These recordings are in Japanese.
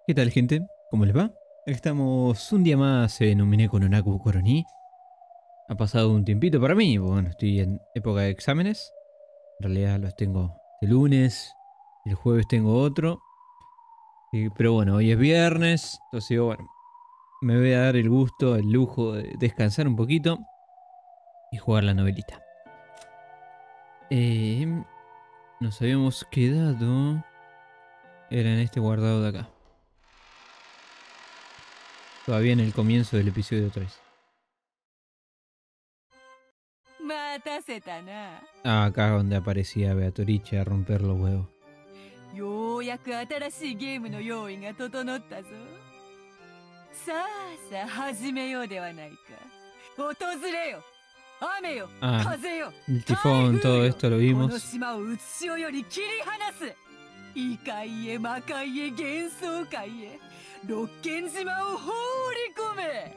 ¿Qué tal, gente? ¿Cómo les va? Estamos un día más en Umineko no Naku Koroni. Ha pasado un tiempito para mí, bueno, estoy en época de exámenes. En realidad los tengo el lunes, el jueves tengo otro. Pero bueno, hoy es viernes, entonces digo, bueno, me voy a dar el gusto, el lujo de descansar un poquito y jugar la novelita. Eh, Nos habíamos quedado... Era en este guardado de acá. Todavía en el comienzo del episodio 3. Acá donde aparecía Beatrice a romper los huevos. ようやく新しいゲームの用意が整ったぞ。さあさあ始めようではないか。訪れよ、雨よ、風よ、 el tifón, todo esto lo こ vimos. の島をうつしおより切り離す。異界へ魔界へ幻想界へ六軒島を放り込め。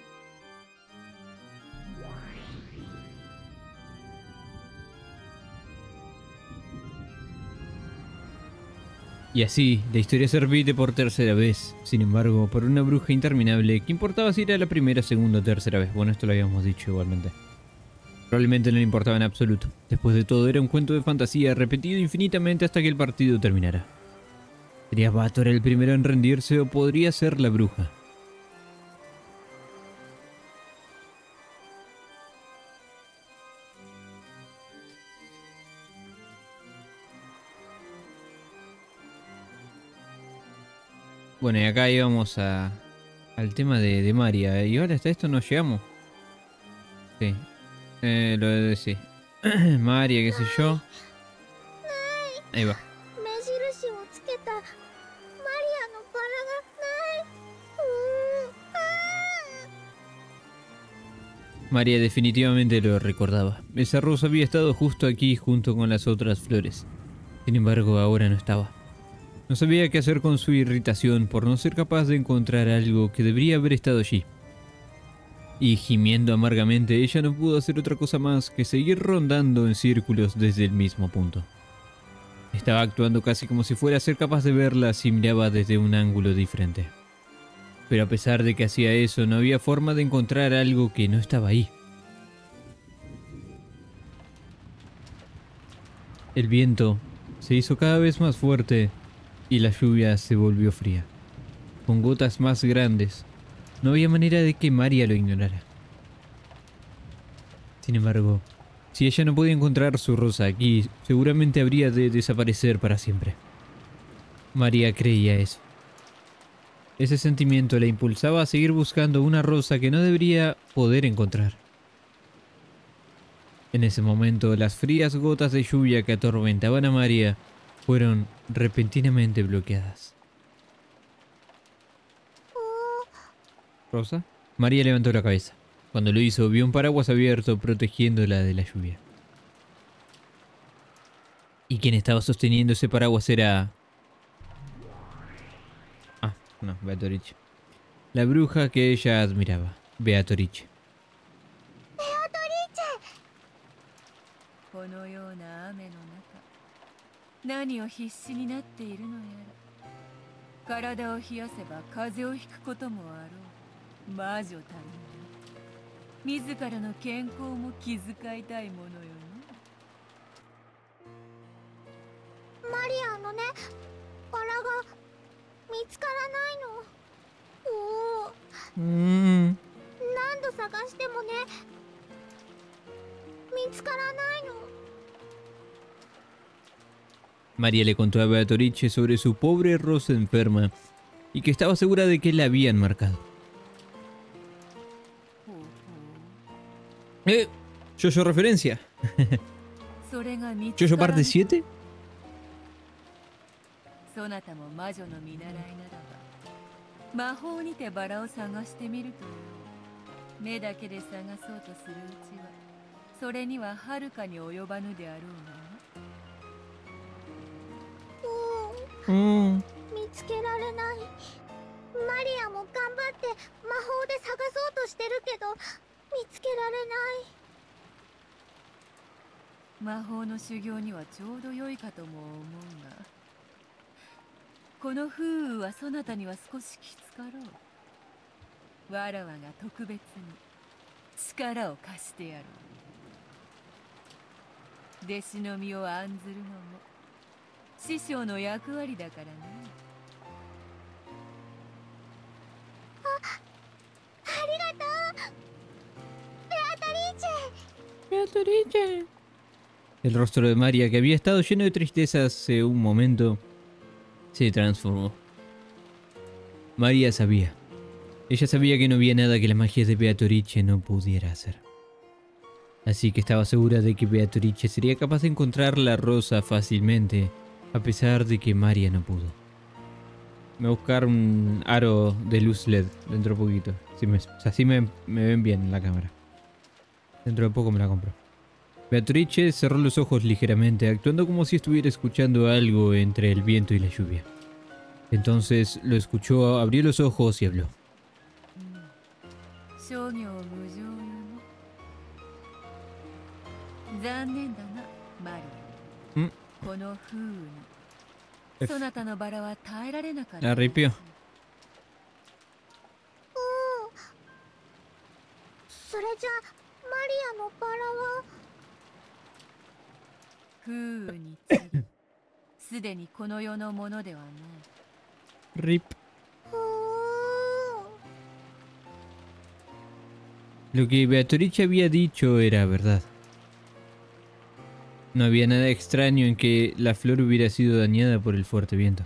Y así, la historia se repite por tercera vez. Sin embargo, por una bruja interminable, ¿qué importaba si era la primera, segunda o tercera vez? Bueno, esto lo habíamos dicho igualmente. Probablemente no le importaba en absoluto. Después de todo, era un cuento de fantasía repetido infinitamente hasta que el partido terminara. ¿Sería Bator el primero en rendirse o podría ser la bruja? Bueno, y acá íbamos al tema de Maria. Y ahora hasta esto no llegamos. Sí. Lo de decir. Maria, qué sé yo. Ahí va. Maria definitivamente lo recordaba. Esa rosa había estado justo aquí junto con las otras flores. Sin embargo, ahora no estaba. No sabía qué hacer con su irritación por no ser capaz de encontrar algo que debería haber estado allí. Y gimiendo amargamente, ella no pudo hacer otra cosa más que seguir rondando en círculos desde el mismo punto. Estaba actuando casi como si fuera a ser capaz de verla si miraba desde un ángulo diferente. Pero a pesar de que hacía eso, no había forma de encontrar algo que no estaba ahí. El viento se hizo cada vez más fuerte y la lluvia se volvió fría, con gotas más grandes. No había manera de que Maria lo ignorara. Sin embargo, si ella no podía encontrar su rosa aquí, seguramente habría de desaparecer para siempre. Maria creía eso. Ese sentimiento la impulsaba a seguir buscando una rosa que no debería poder encontrar. En ese momento, las frías gotas de lluvia que atormentaban a Maria fueron repentinamente bloqueadas. ¿Rosa? Maria levantó la cabeza. Cuando lo hizo, vio un paraguas abierto protegiéndola de la lluvia. ¿Y quien estaba sosteniendo ese paraguas era...? Ah, no, Beatrice. La bruja que ella admiraba, Beatrice. このような雨の中、何を必死になっているのやら。体を冷やせば風邪をひくこともあろう。魔女たるに自らの健康も気遣いたいものよね。マリアのね、バラが見つからないの。おお。何度探してもね、見つからないの。 Maria le contó a Beatrice sobre su pobre rosa enferma y que estaba segura de que la habían marcado. Jojo referencia. Jojo parte 7. そなたも魔女の見習いならば魔法にてバラを探してみるとよ。目だけで探そうとするうちはそれにははるかに及ばぬであろうな。見つけられない。マリアも頑張って魔法で探そうとしてるけど見つけられない。魔法の修行にはちょうど良いかとも思うが、 この風雨はそなたには少しきつかろう。わらわが特別に力を貸してやろう。弟子の身を案ずるのも師匠の役割だからね。 ありがとう、 Beatrice. El rostro de María, que había estado lleno de tristeza hace un momento, se transformó. María sabía. Ella sabía que no había nada que la magia de Beatrice no pudiera hacer. Así que estaba segura de que Beatrice sería capaz de encontrar la rosa fácilmente, a pesar de que María no pudo. Me voy a buscar un aro de luz LED dentro de poquito. Así me ven bien en la cámara. Dentro de poco me la compro. Beatrice cerró los ojos ligeramente, actuando como si estuviera escuchando algo entre el viento y la lluvia. Entonces lo escuchó, abrió los ojos y habló. 商業無常よの。残念だな、マリア。この風雨にそなたのバラは耐えられなかった。 Arrepió. それじゃマリアのバラは風雨に次ぐすでにこの世のものではない。 Rip. Lo que Beatrice había dicho era verdad. No había nada extraño en que la flor hubiera sido dañada por el fuerte viento.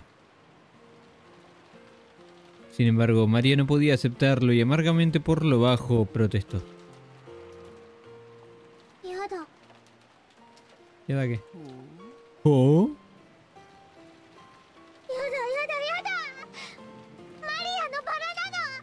Sin embargo, María no podía aceptarlo y amargamente por lo bajo protestó. ¿Ya da qué? ¿Oh? やだマリアのバラなの。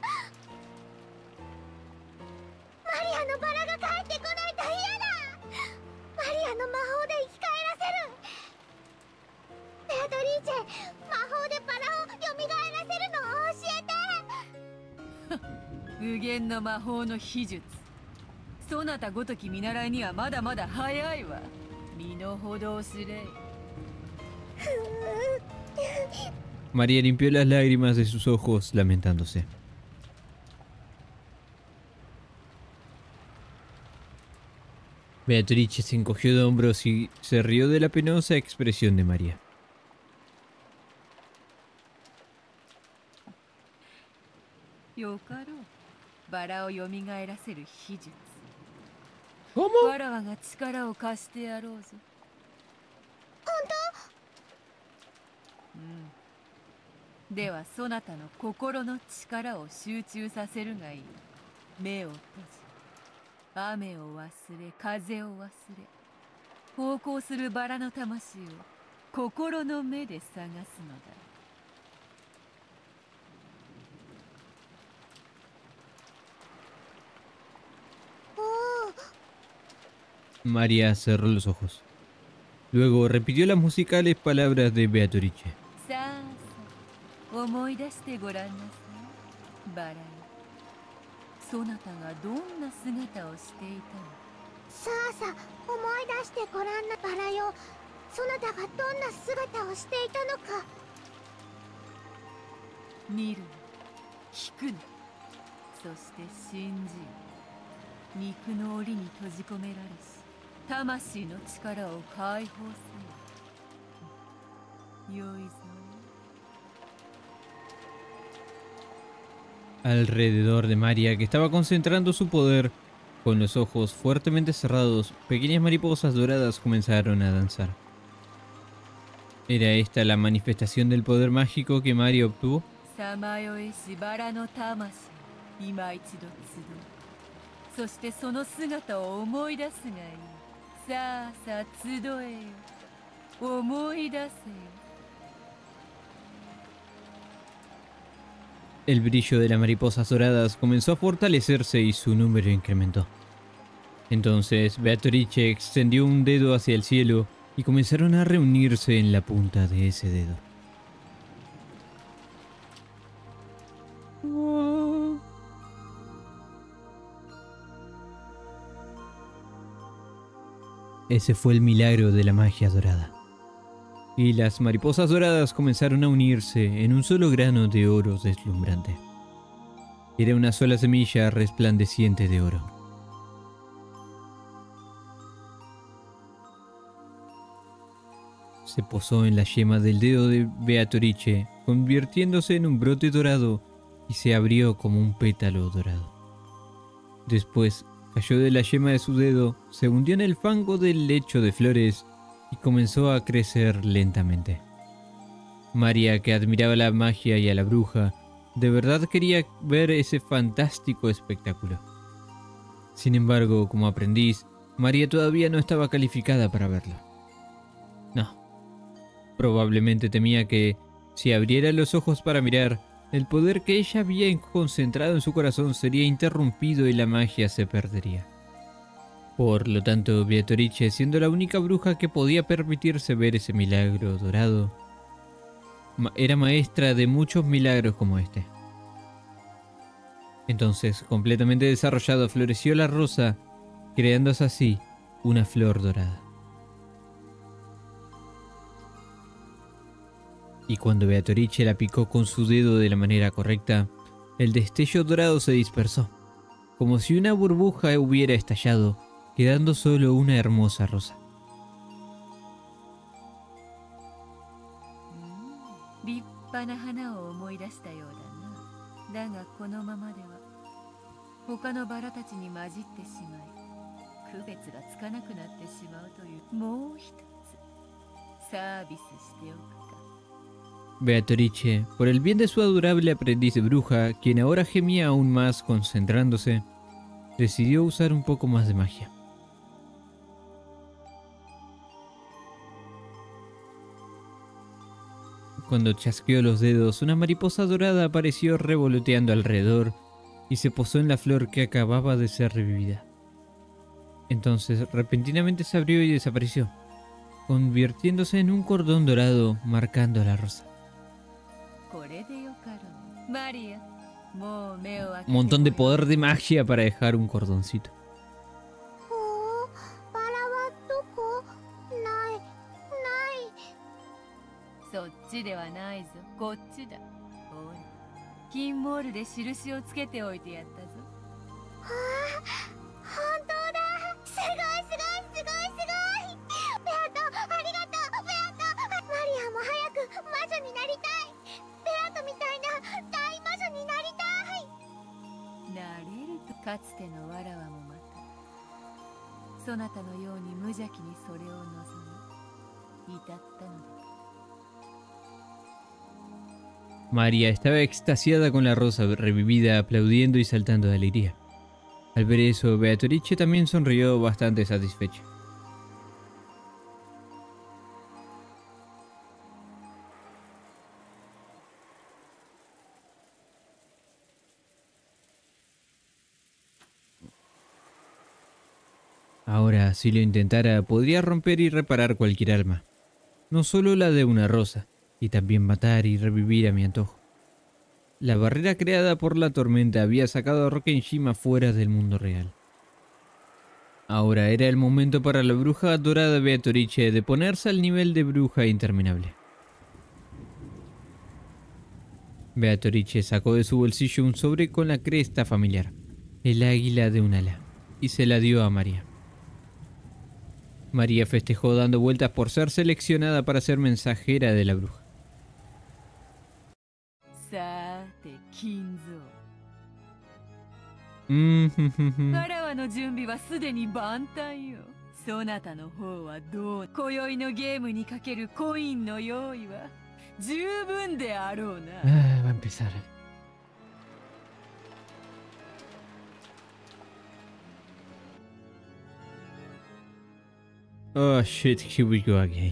マリアのバラが帰ってこないと嫌だ。マリアの魔法で生き返らせる。ベアトリーチェ、魔法でバラを蘇らせるのを教えて。 無限の魔法の秘術。そなたごとき見習いにはまだまだ早いわ。身の程を知れ。 María limpió las lágrimas de sus ojos, lamentándose. Beatrice se encogió de hombros y se rió de la penosa expresión de María. よかろう。バラを蘇らせる秘術。わらわが力を貸してやろうぞ。 本当？ではそなたの心の力を集中させるがいい。目を閉じ、雨を忘れ、風を忘れ、航行するバラの魂を心の目で探すのだ。 María cerró los ojos. Luego repitió las musicales palabras de Beatrice. さあさあ、思い出してごらんなさい。バラよ、そなたがどんな姿をしていたの？ さあさあ思い出してごらんなバラよ。そなたがどんな姿をしていたのか。 見るな、聞くな、そして信じよ。肉の檻に閉じ込められし魂の力を解放せよ。よいぞ。 Alrededor de María, que estaba concentrando su poder, con los ojos fuertemente cerrados, pequeñas mariposas doradas comenzaron a danzar. ¿Era esta la manifestación del poder mágico que María obtuvo? さまよいしバラの魂、今一度集う。そしてその姿を思い出すがいい。さあさあ集えよ。思い出せよ。 El brillo de las mariposas doradas comenzó a fortalecerse y su número incrementó. Entonces Beatrice extendió un dedo hacia el cielo y comenzaron a reunirse en la punta de ese dedo. Ese fue el milagro de la magia dorada. y las mariposas doradas comenzaron a unirse en un solo grano de oro deslumbrante. Era una sola semilla resplandeciente de oro. Se posó en la yema del dedo de Beatrice, convirtiéndose en un brote dorado, y se abrió como un pétalo dorado. Después cayó de la yema de su dedo, se hundió en el fango del lecho de flores y comenzó a crecer lentamente. María, que admiraba la magia y a la bruja, de verdad quería ver ese fantástico espectáculo. Sin embargo, como aprendiz, María todavía no estaba calificada para verlo. No. Probablemente temía que, si abriera los ojos para mirar, el poder que ella había concentrado en su corazón sería interrumpido y la magia se perdería. Por lo tanto, Beatrice, siendo la única bruja que podía permitirse ver ese milagro dorado, era maestra de muchos milagros como este. Entonces, completamente desarrollado, floreció la rosa, creándose así una flor dorada. Y cuando Beatrice la picó con su dedo de la manera correcta, el destello dorado se dispersó, como si una burbuja hubiera estallado, quedando solo una hermosa rosa. 立派な花を思い出したようだな。だがこのままでは他のバラたちに混じってしまい、区別がつかなくなってしまうという、もう一つサービスしておくか。 Beatrice, por el bien de su adorable aprendiz de bruja, quien ahora gemía aún más concentrándose, decidió usar un poco más de magia. Cuando chasqueó los dedos, una mariposa dorada apareció revoloteando alrededor y se posó en la flor que acababa de ser revivida. Entonces, repentinamente se abrió y desapareció, convirtiéndose en un cordón dorado marcando la rosa. Un montón de poder de magia para dejar un cordoncito. そっちではないぞ、こっちだ。ほら、金モールで印をつけておいてやったぞ。 はあ、本当だ。すごいすごいすごいすごい。ベアト、ありがとう、ベアト。マリアも早く魔女になりたい。ベアトみたいな大魔女になりたい。 なれると、かつてのわらわもまた、そなたのように無邪気にそれを望み、至ったのだ。 María estaba extasiada con la rosa revivida, aplaudiendo y saltando de alegría. Al ver eso, Beatrice también sonrió bastante satisfecha. Ahora, si lo intentara, podría romper y reparar cualquier alma, no solo la de una rosa, y también matar y revivir a mi antojo. La barrera creada por la tormenta había sacado a Rokkenshima fuera del mundo real. Ahora era el momento para la bruja dorada Beatrice de ponerse al nivel de bruja interminable. Beatrice sacó de su bolsillo un sobre con la cresta familiar, el águila de un ala, y se la dio a María. María festejó dando vueltas por ser seleccionada para ser mensajera de la bruja. さて、金蔵。 わわらわの準備はすでに万端よ。そなたの方はどう？今宵のゲームにかけるコインの用意は十分であろうな。 va a empezar. Oh shit, here we go again.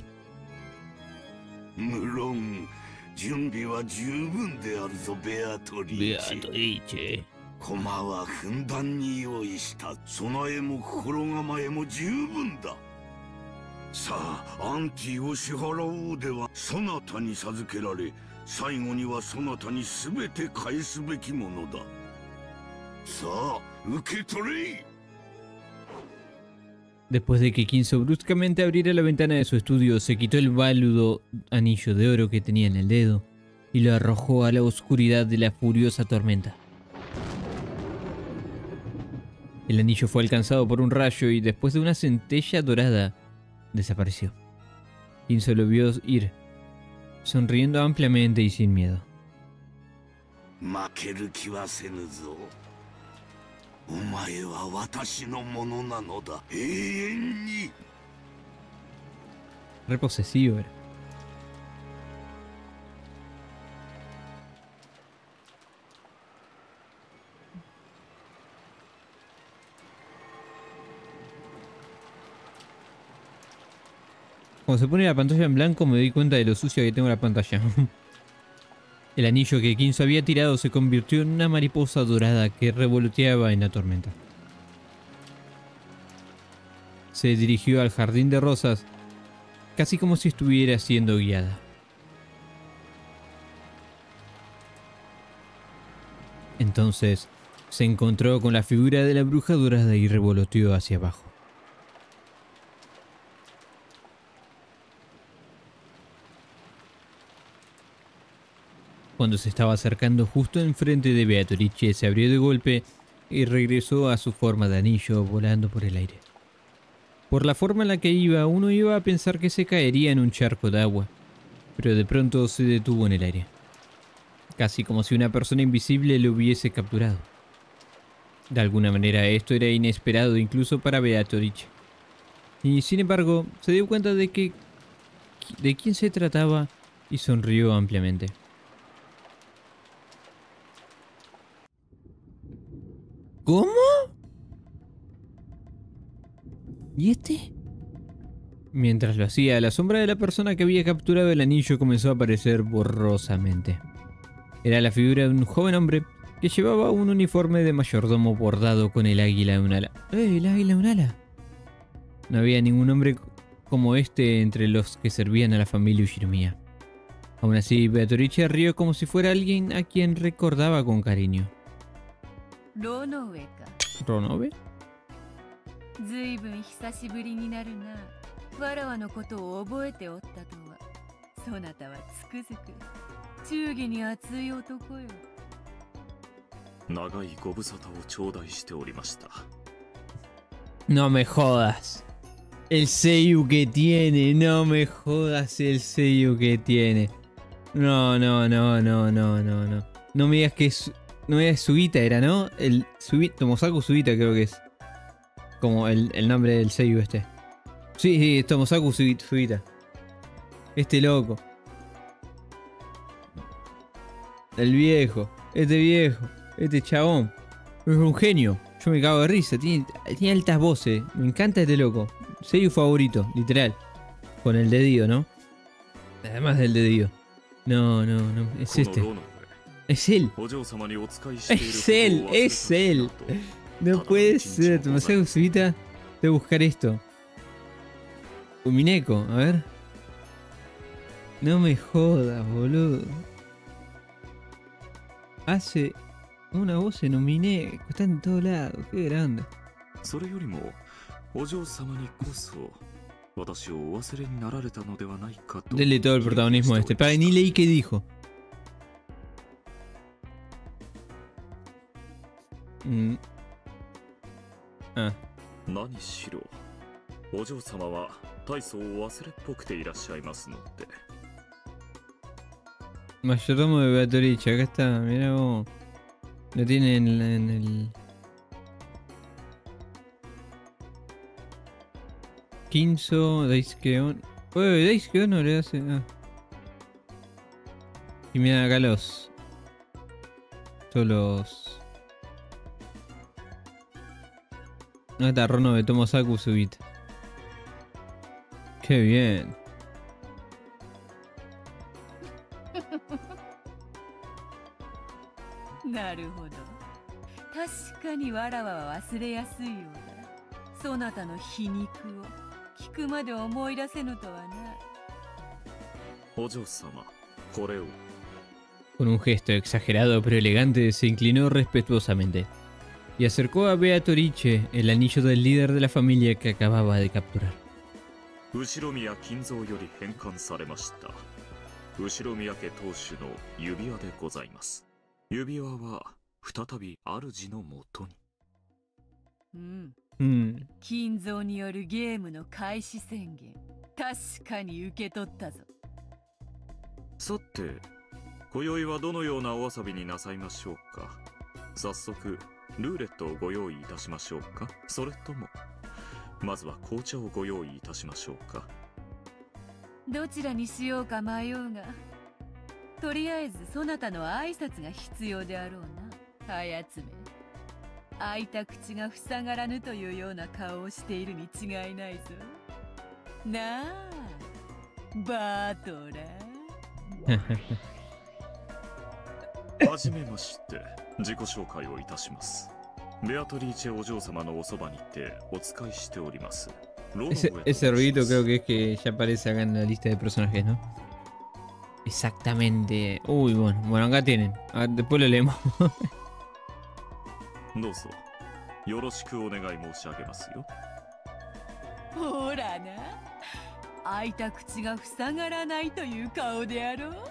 無論準備は十分であるぞ、ベアトリーチェ。駒はふんだんに用意した。備えも心構えも十分だ。さあ、アンティを支払おうでは、そなたに授けられ、最後にはそなたに全て返すべきものだ。さあ、受け取れ。 Después de que Kinzo bruscamente abriera la ventana de su estudio, se quitó el válido anillo de oro que tenía en el dedo y lo arrojó a la oscuridad de la furiosa tormenta. El anillo fue alcanzado por un rayo y después de una centella dorada, desapareció. Kinzo lo vio ir, sonriendo ampliamente y sin miedo. Re posesivo era. Cuando se pone la pantalla en blanco me doy cuenta de lo sucia que tengo la pantalla. El anillo que Kinzo había tirado se convirtió en una mariposa dorada que revoloteaba en la tormenta. Se dirigió al jardín de rosas, casi como si estuviera siendo guiada. Entonces se encontró con la figura de la bruja dorada y revoloteó hacia abajo. Cuando se estaba acercando justo enfrente de Beatrice, se abrió de golpe y regresó a su forma de anillo volando por el aire. Por la forma en la que iba, uno iba a pensar que se caería en un charco de agua, pero de pronto se detuvo en el aire, casi como si una persona invisible lo hubiese capturado. De alguna manera esto era inesperado incluso para Beatrice, y sin embargo se dio cuenta de quién se trataba y sonrió ampliamente. ¿Cómo? ¿Y este? Mientras lo hacía, la sombra de la persona que había capturado el anillo comenzó a aparecer borrosamente. Era la figura de un joven hombre que llevaba un uniforme de mayordomo bordado con el águila en un ala. ¿El águila en un ala? No había ningún hombre como este entre los que servían a la familia Ushinomiya. Aún así, Beatrice rió como si fuera alguien a quien recordaba con cariño. ¿Ronobe? ずいぶん久しぶりになるな。わらわのことを覚えておったとは。そなたはつくづく忠義に熱い男よ。 長いご無沙汰を頂戴しておりました。 No me jodas. El seiyuu que tiene. No me jodas el seiyuu que tiene. No. No me digas que es... No me digas Sugita era, ¿no? El Tomosaku Sugita creo que es. Como el nombre del seiyuu este. Sí, Tomosaku Sugita. Este loco. El viejo. Este chabón. Es un genio. Yo me cago de risa. Tiene altas voces. Me encanta este loco. Seiyuu favorito, literal. Con el dedillo, ¿no? Además del dedillo. No. Es este. Es él. Es él. No puede ser. Tomosaku Sugita. Voy a buscar esto. Umineko, a ver. No me jodas, boludo. Hace una voz en Umineko. Está en todos lados. Qué grande. Dele todo el protagonismo a este. Para, ni leí qué dijo. Ah. Mayordomo de Beatrice, acá está, mira vos. Lo tiene en el... Kinzo, Daisuke. Uy, Daisuke no le hace... Ah. Y mira acá los... Todos los... No está Rono de Tomosaku Sugita. Qué bien. Naruhodo. 確かにわらわは忘れやすいようだ。そなたの皮肉を聞くまで思い出せぬとはな。 お嬢様、これを。 Con un gesto exagerado pero elegante se inclinó respetuosamente. y acercó a Beatrice el anillo del líder de la familia que acababa de capturar. 後宮金蔵より返還されました。後宮家当主の指輪でございます。指輪は再び主のもとに。 金蔵によるゲームの開始宣言、確かに受け取ったぞ。 さて、今宵はどのようなお遊びになさいましょうか。早速ルーレットをご用意いたしましょうか。それともまずは紅茶をご用意いたしましょうか。 どちらにしようか迷うが、とりあえずそなたの挨拶が必要であろうな。あやつめ、開いた口が塞がらぬというような顔をしているに違いないぞ。なあ、バトラはじめまして、自己紹介をいたします。ベアトリーチェお嬢様のおそばにてお使いしております。 Ese ruido creo que es que ya aparece acá en la lista de personajes, ¿no? Exactamente. Uy, bueno, acá tienen. Después lo leemos. どうぞよろしくお願い申し上げますよ。 ほらな、開いた口が塞がらないという顔であろう。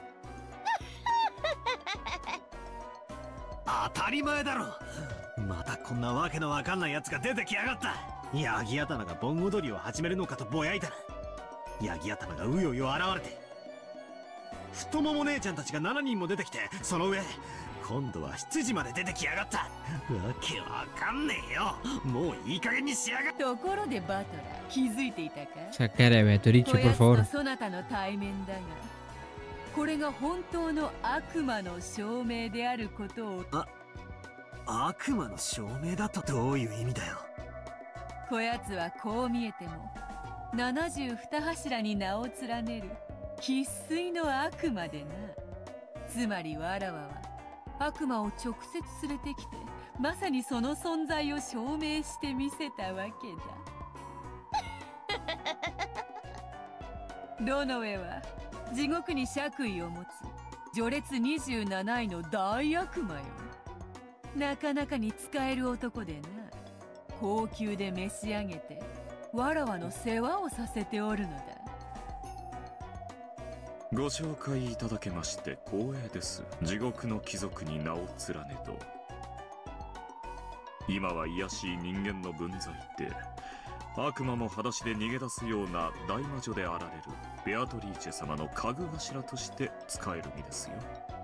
当たり前だろ。またこんなわけのわかんないやつが出てきやがった。ヤギ頭が盆踊りを始めるのかとぼやいたら、ヤギ頭がうようよ現れて、太もも姉ちゃんたちが7人も出てきて、その上今度は執事まで出てきやがった。わけわかんねえよ。もういい加減にしやがっ。 ところでバトラ、気づいていたか。 Sacar a Beatrice, por こ favor. やつとそなたの対面だが、これが本当の悪魔の証明であることを。 悪魔の証明だとどういう意味だよ。 こやつはこう見えても72柱に名を連ねる生粋の悪魔でな。つまりわらわは悪魔を直接連れてきて、まさにその存在を証明してみせたわけだ。ロノウェは地獄に爵位を持つ序列27位の大悪魔よ。なかなかに使える男でな。高級で召し上げてわらわの世話をさせておるのだ。 ご紹介いただけまして光栄です。地獄の貴族に名を連ねど、今は卑しい人間の分際で悪魔も裸足で逃げ出すような大魔女であられるベアトリーチェ様の家具頭として使える身ですよ。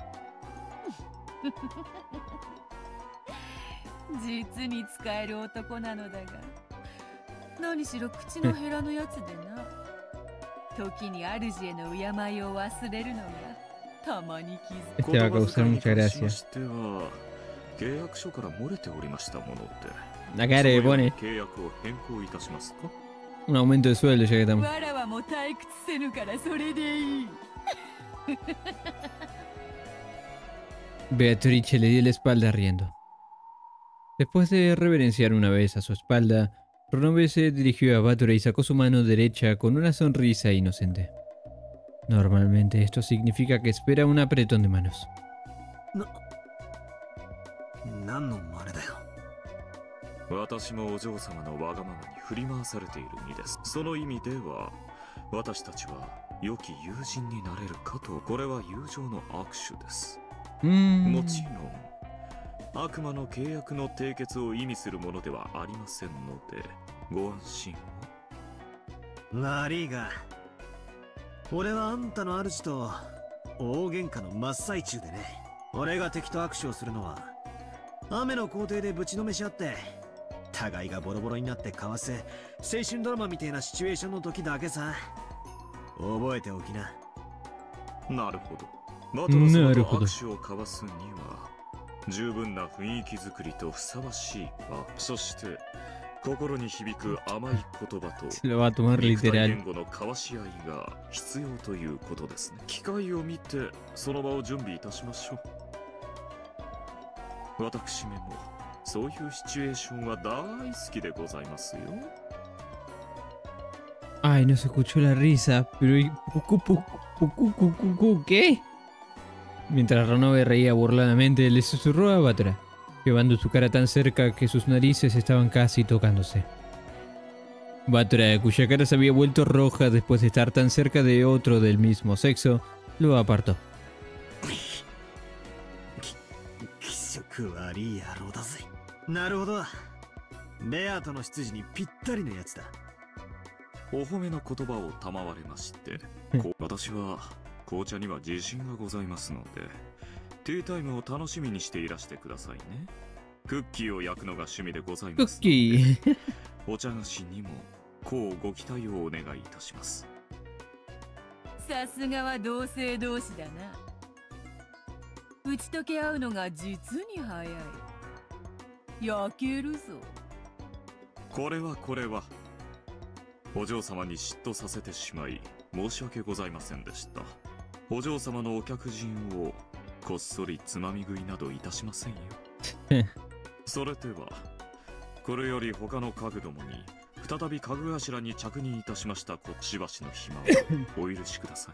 実に使える男なのだが、何しろ口の減らぬやつでな。時に主への敬いを忘れるのがたまに気づく。 Te va a causar mucha し gracia. ましては契約書から漏れておりましたもので、 La cara que pone. 契約を変更いたしますか。 Un aumento de sueldo ya que estamos. わらわも退屈せぬからそれでいい。 Beatrice le dio la espalda riendo. Después de reverenciar una vez a su espalda, Ronobe se dirigió a Batora y sacó su mano derecha con una sonrisa inocente. Normalmente esto significa que espera un apretón de manos. 何の真似だよ。 私もお嬢様のわがままに振り回されている身です。その意味では私たちは良き友人になれるかと。これは友情の握手です。もちろん悪魔の契約の締結を意味するものではありませんのでご安心を。 悪いが、俺はあんたの主と大喧嘩の真っ最中でね。俺が敵と握手をするのは雨の校庭でぶちのめし合って互いがボロボロになって交わす青春ドラマみたいなシチュエーションの時だけさ。覚えておきな。 なるほど。バトラ様と握手を交わすには十分な雰囲気作りとふさわしい場、そして心に響く甘い言葉と肉体言語の交わし合いが必要ということですね。機会を見てその場を準備いたしましょう。私めもそういうシチュエーションは大好きでございますよ。 Ay, no se escuchó la risa, pero ¿qué? Mientras Ronobe reía burladamente, le susurró a Batora, llevando su cara tan cerca que sus narices estaban casi tocándose. Bátora, cuya cara se había vuelto roja después de estar tan cerca de otro del mismo sexo, lo apartó. 気色悪い野郎だぜ。なるほど。ベアとの執事にぴったりのやつだ。 お褒めの言葉を賜れまして、私は紅茶には自信がございますので、ティータイムを楽しみにしていらしてくださいね。クッキーを焼くのが趣味でございます。 クッキー。 お茶菓子にもこうご期待をお願いいたします。 さすがは同性同士だな。打ち解け合うのが実に早い。焼けるぞ。 これはお嬢様に嫉妬させてしまい申し訳ございませんでした。お嬢様のお客人をこっそりつまみ食いなどいたしませんよ。それではこれより他の家具どもに再び家具頭に着任いたしましたこっちばしの暇をお許しください。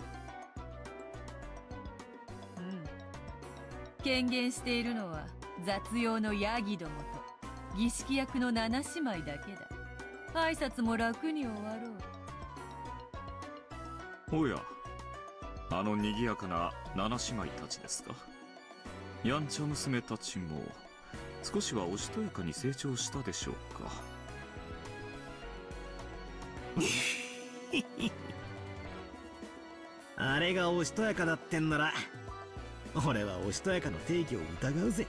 権限しているのは雑用のヤギどもと儀式役の七姉妹だけだ。挨拶も楽に終わろう。 おや、あの賑やかな七姉妹たちですか。やんちゃ娘たちも少しはおしとやかに成長したでしょうか。 あれがおしとやかだってんなら、俺はおしとやかの定義を疑うぜ。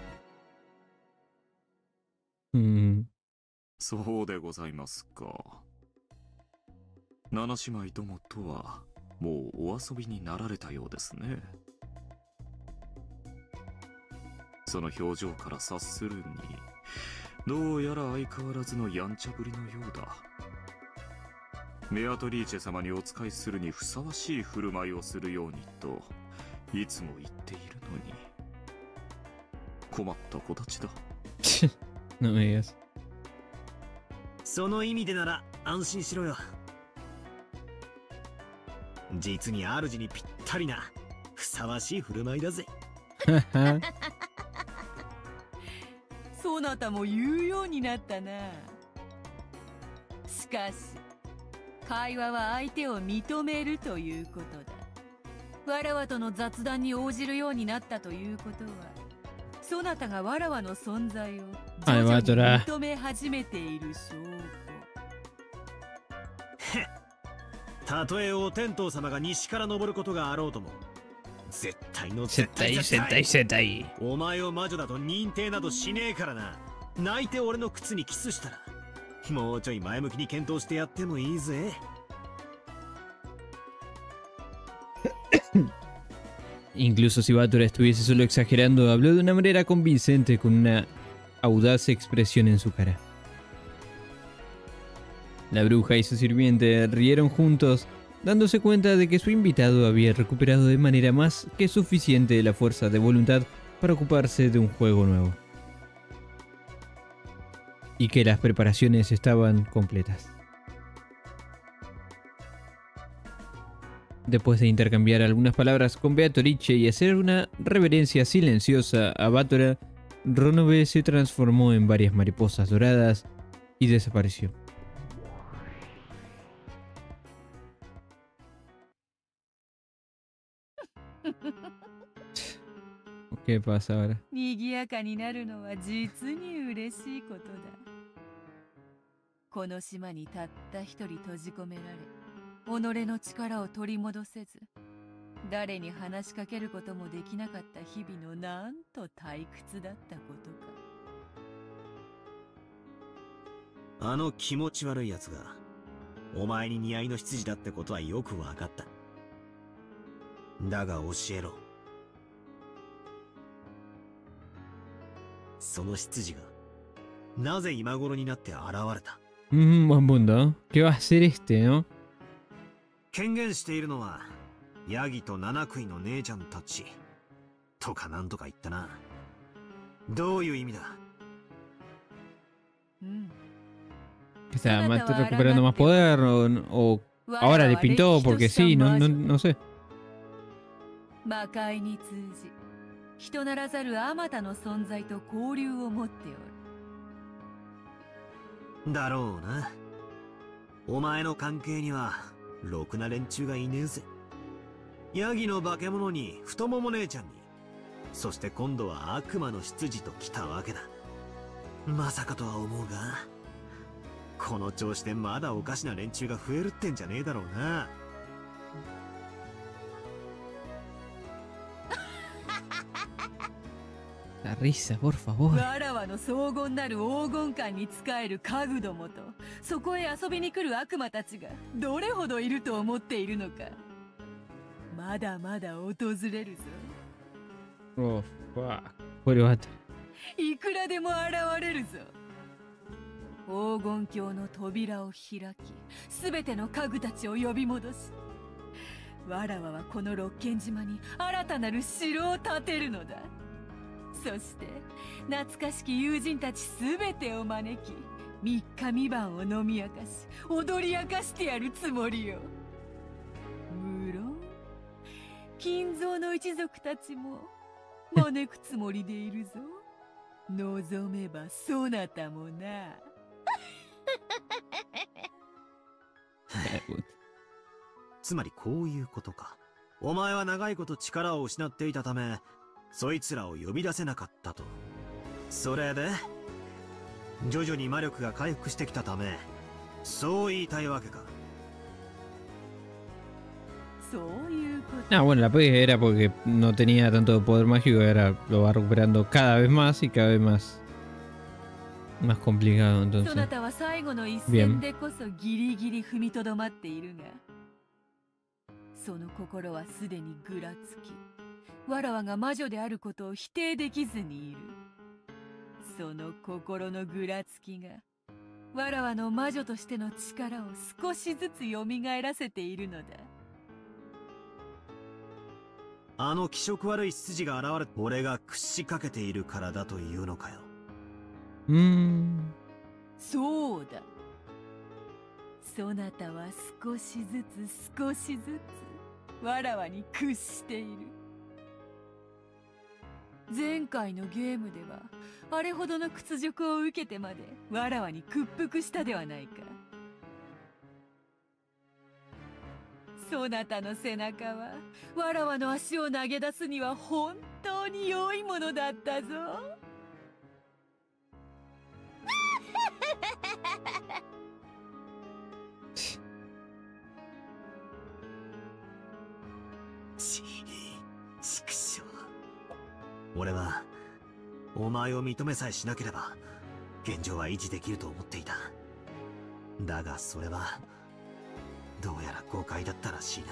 そうでございますか。七姉妹どもとはもうお遊びになられたようですね。その表情から察するに、どうやら相変わらずのやんちゃぶりのようだ。ベアトリーチェ様にお仕えするにふさわしい振る舞いをするようにといつも言っているのに、困った子たちだ。 No me digas。 その意味でなら安心しろよ。実に主にぴったりなふさわしい振る舞いだぜ。 そなたも言うようになったな。しかし会話は相手を認めるということだ。わらわとの雑談に応じるようになったということは、そなたがわらわの存在を徐々に認め始めている証拠。 たとえお天道様が西から昇ることがあろうとも、絶対お前を魔女だと認定などしねえからな。泣いて俺の靴にキスしたら、もうちょい前向きに検討してやってもいいぜ。 Incluso si Bátora estuviese solo exagerando, habló de una manera convincente con una audaz expresión en su cara. La bruja y su sirviente rieron juntos, dándose cuenta de que su invitado había recuperado de manera más que suficiente la fuerza de voluntad para ocuparse de un juego nuevo. Y que las preparaciones estaban completas. Después de intercambiar algunas palabras con Beatrice y hacer una reverencia silenciosa a Bátora, Ronove se transformó en varias mariposas doradas y desapareció. ¿Qué pasa ahora? 賑やかになるのは実に嬉しいことだ。この島にたった一人閉じ込められ、己の力を取り戻せず、誰に話しかけることもできなかった日々のなんと退屈だったことか。 あの気持ち悪いやつがお前に似合いの執事だってことはよくわかった。だが教えろ。その執事がなぜ今頃になって現れた。 Buen punto. ¿Qué va a hacer este, no? 権限しているのはヤギと七食いの姉ちゃんたちとかなんとか言ったな。どういう意味だ。 O sea, recuperando más poder o ahora le pintó porque sí, no sé. 魔界に通じ人ならざるあまたの存在と交流を持っておる。 だろうな。お前の関係にはろくな連中がいねえぜ。ヤギの化け物に太もも姉ちゃんに、そして今度は悪魔の執事と来たわけだ。まさかとは思うが、この調子でまだおかしな連中が増えるってんじゃねえだろうな。 La risa, por favor. わらわの荘厳なる黄金館に仕える家具どもと、そこへ遊びに来る悪魔たちがどれほどいると思っているのか。まだまだ訪れるぞ。 Oh, fuck. Pobre vato. いくらでも現れるぞ。黄金鏡の扉を開き、すべての家具たちを呼び戻し、わらわはこの六軒島に新たなる城を建てるのだ。そして懐かしき友人たちすべてを招き、三日三晩を飲み明かし、踊り明かしてやるつもりよ。無論金蔵の一族たちも招くつもりでいるぞ。望めばそなたもな。 つまりこういうことか。お前は長いこと力を失っていたため、そいつらを呼び出せなかったと。それで徐々に魔力が回復してきたため、そう言いたいわけか。 そういうこと。 Ah, bueno, la PEG era porque no tenía tanto poder mágico, ahora lo va recuperando cada vez más y cada vez más complicado, そ entonces. なたは最後の一戦でこそギリギリ踏みとどまっているが、その心はすでにぐらつき、わらわが魔女であることを否定できずにいる。その心のぐらつきが、わらわの魔女としての力を少しずつ蘇らせているのだ。 あの気色悪い執事が現れ、俺が屈しかけているからだというのかよ。 そうだ。そなたは少しずつ少しずつわらわに屈している。前回のゲームではあれほどの屈辱を受けてまでわらわに屈服したではないか。そなたの背中はわらわの足を投げ出すには本当に良いものだったぞ。 畜生。俺はお前を認めさえしなければ現状は維持できると思っていた。だがそれはどうやら誤解だったらしいな。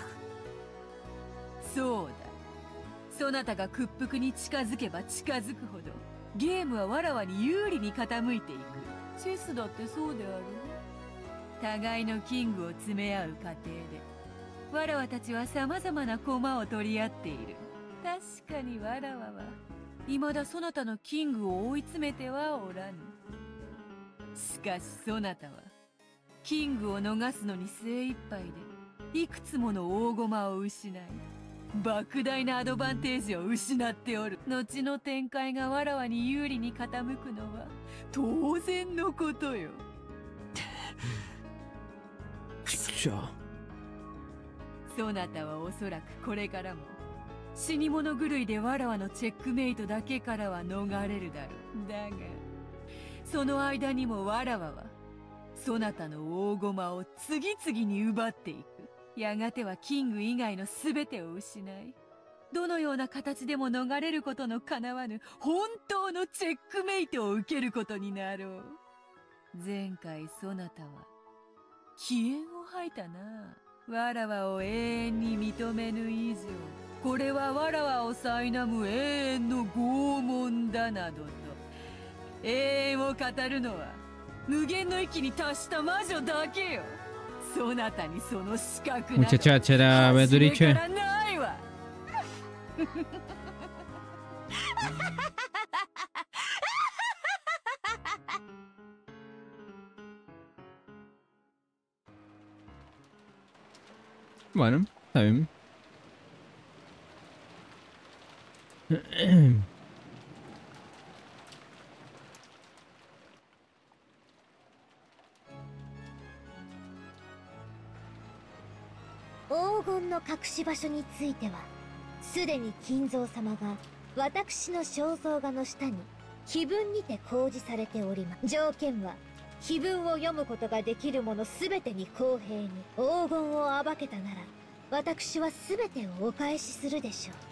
そうだ。そなたが屈服に近づけば近づくほどゲームはわらわに有利に傾いていく。チェスだってそうである。互いのキングを詰め合う過程でわらわたちは様々な駒を取り合っている。確かにわらわは未だそなたのキングを追い詰めてはおらぬ。しかしそなたはキングを逃すのに精一杯でいくつもの大駒を失い、莫大なアドバンテージを失っておる。後の展開がわらわに有利に傾くのは当然のことよ。そなたはおそらくこれからも死に物狂いでわらわのチェックメイトだけからは逃れるだろう。だがその間にもわらわはそなたの大駒を次々に奪っていく。やがてはキング以外の全てを失い、どのような形でも逃れることのかなわぬ本当のチェックメイトを受けることになろう。前回そなたは気焰を吐いたな。わらわを永遠に認めぬ以上、これはわらわを苛む永遠の拷問だなどと永遠を語るのは無限の域に達した魔女だけよ。そなたにその資格など Muchacha, era Beatrice. 初めからないわ。 Bueno, está bien. 黄金の隠し場所についてはすでに金蔵様が私の肖像画の下に碑文にて公示されております。条件は碑文を読むことができるものすべてに公平に。黄金を暴けたなら私はすべてをお返しするでしょう。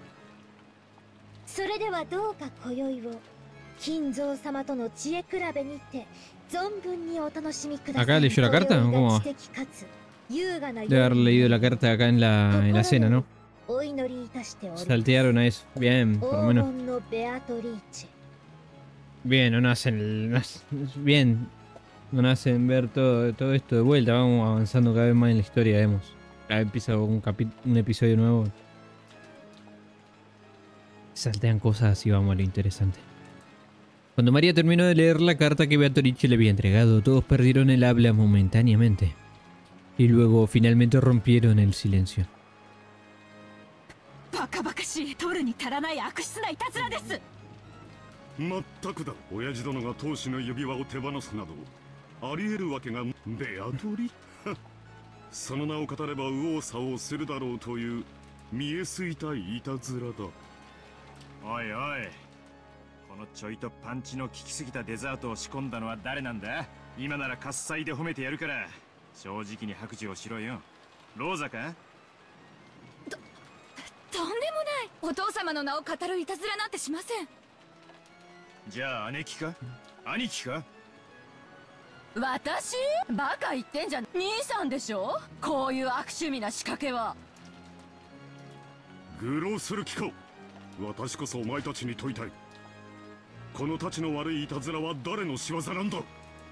それではどうか今宵を金蔵様との知恵比べにて存分にお楽しみください。 Acá leyó la carta, ¿no? ¿Cómo va? Debe haber leído la carta acá en la cena, ¿no? Saltearon a eso. Bien, por lo menos. Bien, no hacen bien. No hacen ver todo esto de vuelta. Vamos avanzando cada vez más en la historia, vemos. Acá empieza un episodio nuevo. Saltean cosas y vamos a lo interesante. Cuando María terminó de leer la carta que Beatrice le había entregado, todos perdieron el habla momentáneamente. Y luego finalmente rompieron el silencio. Oi, oi. このちょいとパンチの効きすぎたデザートを仕込んだのは誰なんだ？今なら喝采で褒めてやるから正直に白状しろよ。ローザか？ とんでもない。お父様の名を語るいたずらなんてしません。 じゃあ姉貴か？兄貴か？ 私？バカ言ってんじゃん。兄さんでしょ？こういう悪趣味な仕掛けは。 愚弄する気か？私こそお前たちに問いたい。このたちの悪いいたずらは誰の仕業なんだ?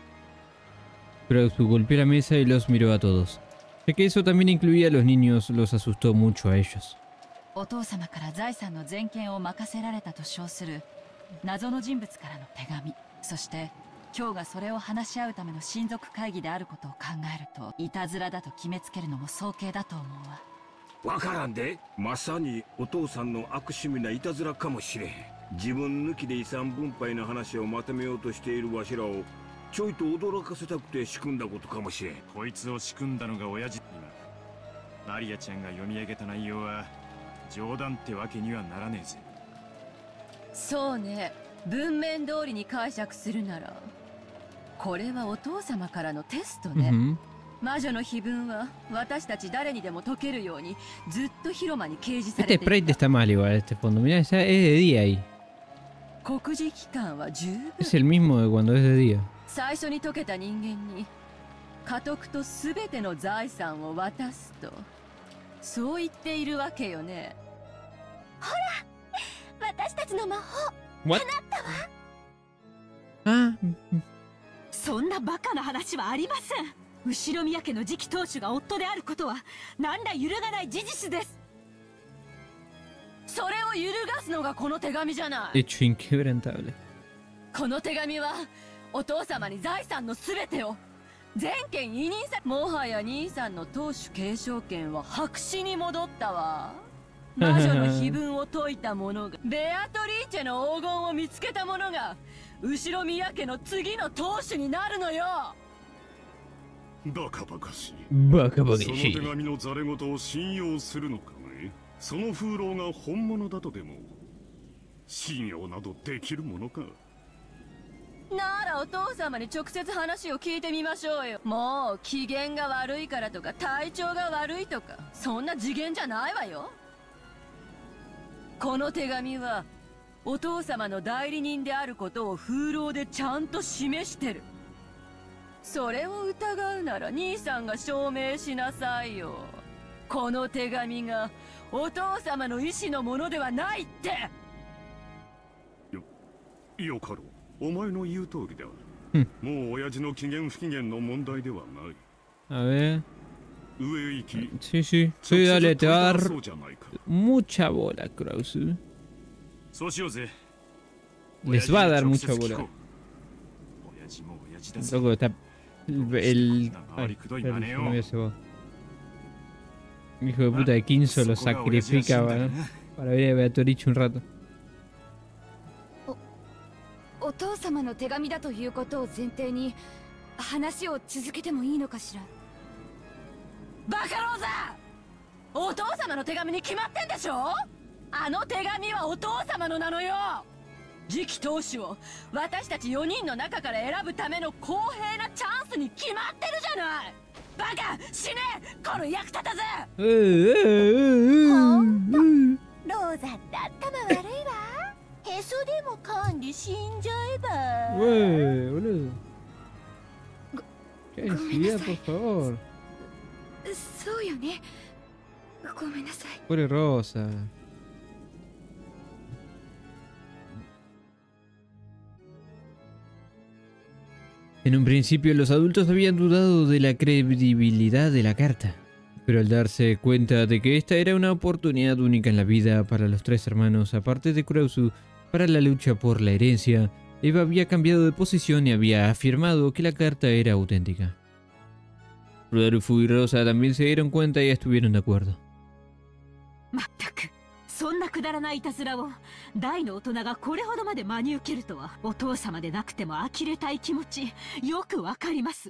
Pero golpeó la mesa y los miró a todos. Ya que eso también incluía a los niños, los asustó mucho a ellos. お父様から財産の全権を任せられたと称する謎の人物からの手紙。そして今日がそれを話し合うための親族会議であることを考えると、いたずらだと決めつけるのも早計だと思うわ。 わからんで、まさにお父さんの悪趣味ないたずらかもしれん。自分抜きで遺産分配の話をまとめようとしているわしらをちょいと驚かせたくて仕組んだことかもしれん。 こいつを仕組んだのが親父。今マリアちゃんが読み上げた内容は冗談ってわけにはならねえぜ。 そうね、文面通りに解釈するならこれはお父様からのテストね。魔女の碑文は私たち誰にでも解けるようにずっと広間に掲示されていた。 Este sprite está mal igual, este fondo. Mira, ya es de día ahí. 告示期間は十分。 Es el mismo de cuando es de día. 最初に解けた人間に家督とすべての財産を渡すと、そう言っているわけよね。 ほら、私たちの魔法 What? 叶ったわ。 あ、 そんなバカな話はありません。後宮家の次期当主が夫であることは何ら揺るがない事実です。 それを揺るがすのがこの手紙じゃない。 Hecho inquebrantable. この手紙はお父様に財産のすべてを全権委任さ。もはや兄さんの当主継承権は白紙に戻ったわ。魔女の碑文を解いた者がベアトリーチェの黄金を見つけた者が後宮家の次の当主になるのよ。 バカバカしい。 バカバカしい。 その手紙のざれ言を信用するのかね。その風浪が本物だとでも信用などできるものか。 ならお父様に直接話を聞いてみましょうよ。もう機嫌が悪いからとか体調が悪いとかそんな次元じゃないわよ。この手紙はお父様の代理人であることを風浪でちゃんと示してる。それを疑うなら兄さんが証明しなさいよ。この手紙がお父様の意志のものではないって。 よかろう。お前の言う通りである。もう親父の機嫌不機嫌の問題ではない。 A ver. 上へ行き。 Sí, sí. Sí, dale, te va a dar mucha bola, Krause. そうしようぜ。 Les va a dar mucha bola. Loco, está el... Ay, espera, no había cebado. Hijo de puta de Kinzo lo sacrifica para ver a Beatrice un rato. お父様の手紙だということを前提に話を続けてもいいのかしら。バカローザ、 お父様の手紙に決まってんでしょ。あの手紙はお父様のなのよ。次期当主を私たち4人の中から選ぶための公平なチャンスに決まってるじゃない。バカ死ね、この役立たず。 ほんとローザって頭悪いわ。へそでも噛んで死んじゃえば。 Güey, boludo. ¿Qué decía, por favor? そうよね。ごめんなさい。 Pobre Rosa. En un principio los adultos habían dudado de la credibilidad de la carta, pero al darse cuenta de que esta era una oportunidad única en la vida para los tres hermanos, aparte de Kurausu, para la lucha por la herencia, Eva había cambiado de posición y había afirmado que la carta era auténtica. Rodolfo y Rosa también se dieron cuenta y estuvieron de acuerdo. まったくそんなくだらないいたずらを大の大人がこれほどまで真に受けるとは、お父様でなくても呆れたい気持ちよくわかります。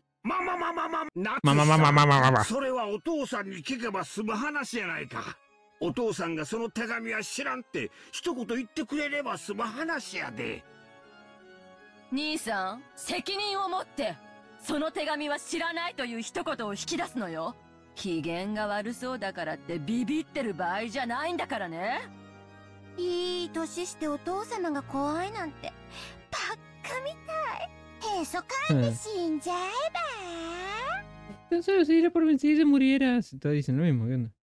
それはお父さんに聞けば済む話やないか。お父さんがその手紙は知らんって一言言ってくれれば済む話やで。 兄さん、責任を持ってその手紙は知らないという一言を引き出すのよ。機嫌が悪そうだからってビビってる場合じゃないんだからね。 いい年してお父様が怖いなんてバッカみたい。へそ噛んで死んじゃえば。 Tan solo se diera por vencido y se muriera. Se está diciendo lo mismo, ¿qué onda?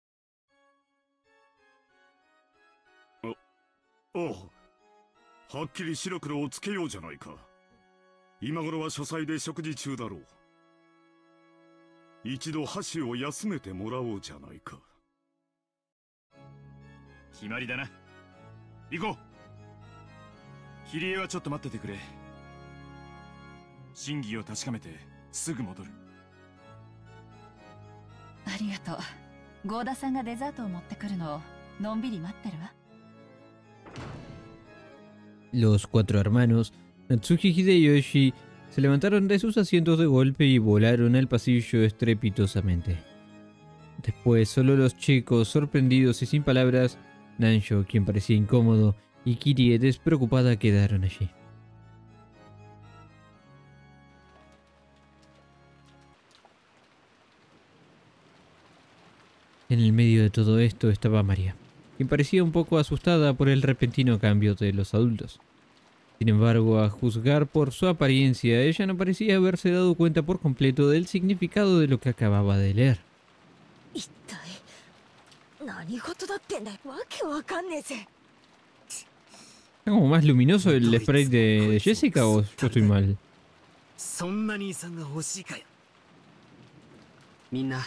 はっきり白黒をつけようじゃないか。今頃は書斎で食事中だろう。一度箸を休めてもらおうじゃないか。決まりだな。行こう。桐江はちょっと待っててくれ。真偽を確かめてすぐ戻る。 ありがとう。郷田さんがデザートを持ってくるのをのんびり待ってるわ。 Los cuatro hermanos, Natsuki, Hide y Yoshi, se levantaron de sus asientos de golpe y volaron al pasillo estrepitosamente. Después, solo los chicos, sorprendidos y sin palabras, Nansho, quien parecía incómodo, y Kirie, despreocupada, quedaron allí. En el medio de todo esto estaba María, quien parecía un poco asustada por el repentino cambio de los adultos. Sin embargo, a juzgar por su apariencia, ella no parecía haberse dado cuenta por completo del significado de lo que acababa de leer. ¿Está como más luminoso el sprite de Jessica o yo estoy mal? そんな兄さんが欲しいかよ。みんな、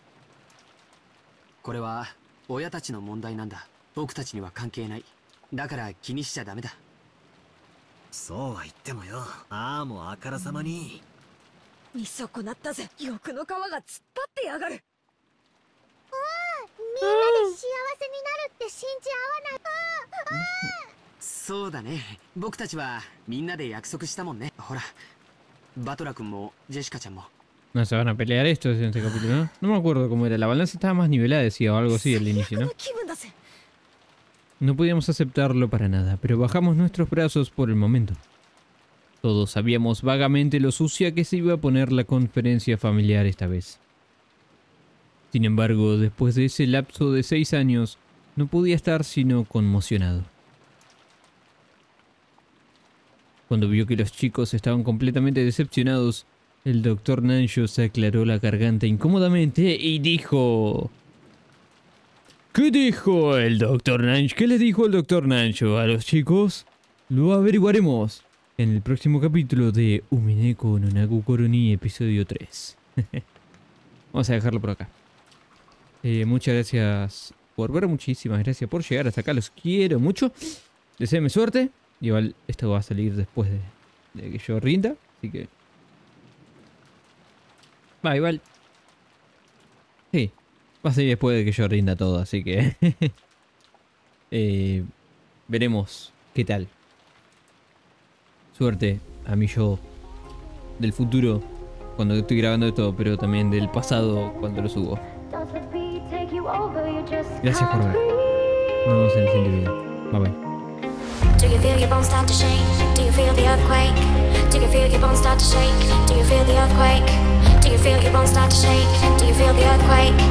これは親たちの問題なんだ。僕たちには関係ない。だから気にしちゃダメだ。そうは言ってもよ。ああ、もうあからさまに。 見損なったぜ。欲の皮が突っ張ってやがる。 みんなで幸せになるって信じ合わない。 そうだね。僕たちはみんなで約束したもんね。ほら、バトラ君もジェシカちゃんも。 No se van a pelear estos en este capítulo, ¿no? No me acuerdo cómo era. La balanza estaba más nivelada, decía, o algo así al inicio, ¿no? No podíamos aceptarlo para nada, pero bajamos nuestros brazos por el momento. Todos sabíamos vagamente lo sucia que se iba a poner la conferencia familiar esta vez. Sin embargo, después de ese lapso de 6 años, no podía estar sino conmocionado. Cuando vio que los chicos estaban completamente decepcionados, el Dr. Nansho se aclaró la garganta incómodamente y dijo... ¿Qué dijo el Dr. Nansho? ¿Qué le dijo el Dr. Nansho a los chicos? Lo averiguaremos en el próximo capítulo de Umineko no Nagukoro ni episodio 3. Vamos a dejarlo por acá. Muchas gracias por ver, muchísimas gracias por llegar hasta acá, los quiero mucho. Deséenme suerte. Igual esto va a salir después de que yo rinda, así que... Va, igual... Sí, va a salir después de que yo rinda todo, así que... veremos qué tal. Suerte a mi yo del futuro cuando estoy grabando esto, pero también del pasado cuando lo subo. Gracias por ver. Nos vemos en el siguiente video. Bye bye. Do you feel your bones start to shake? Do you feel the earthquake? Do you feel your bones start to shake? Do you feel the earthquake? Do you feel your bones start to shake? Do you feel the earthquake?